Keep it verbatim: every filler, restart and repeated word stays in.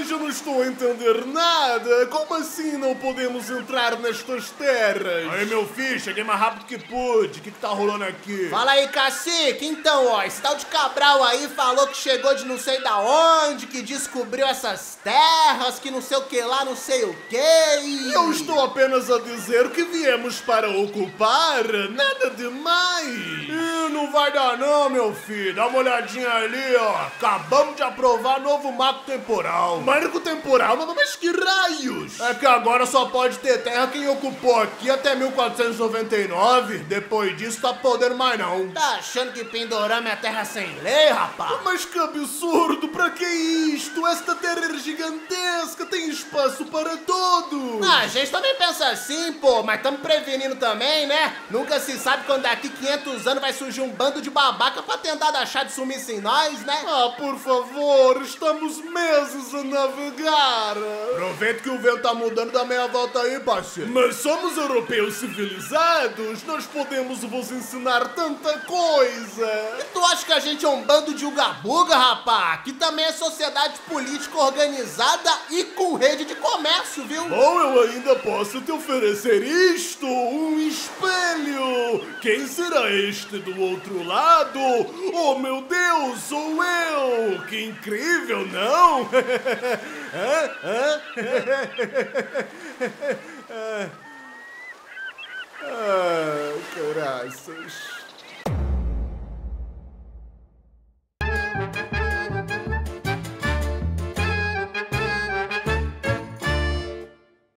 Mas eu não estou a entender nada. Como assim não podemos entrar nestas terras? Aí, meu filho, cheguei mais rápido que pude. O que que tá rolando aqui? Fala aí, cacique. Então, ó, esse tal de Cabral aí falou que chegou de não sei da onde, que descobriu essas terras, que não sei o que lá, não sei o que. E... Eu estou apenas a dizer que viemos para ocupar, nada demais. Ih, não vai dar não, meu filho. Dá uma olhadinha ali, ó. Acabamos de aprovar novo marco temporal. Marco temporal? Mas que raios? É que agora só pode ter terra quem ocupou aqui até mil quatrocentos e noventa e nove. Depois disso, tá podendo mais não. Tá achando que Pindorama é terra sem lei, rapaz? Mas que absurdo, pra que isto? Esta terra é gigantesca, tem espaço para todos. Ah, a gente também pensa assim, pô, mas estamos prevenindo também, né? Nunca se sabe quando daqui quinhentos anos vai surgir um bando de babaca pra tentar deixar de sumir sem nós, né? Ah, por favor, estamos meses a navegar. Aproveita que o vento tá mudando, dá meia volta aí, parceiro. Mas somos europeus civilizados, nós podemos vos ensinar tanta coisa. E tu acha que a gente é um bando de ugabuga, rapá? Aqui também é sociedade política organizada e com rede de comércio, viu? Bom, eu ainda posso te oferecer isto, um espelho. Quem será este do outro lado? Oh, meu Deus, sou eu. Que incrível, não? Hã? Hã? Ah, caraças.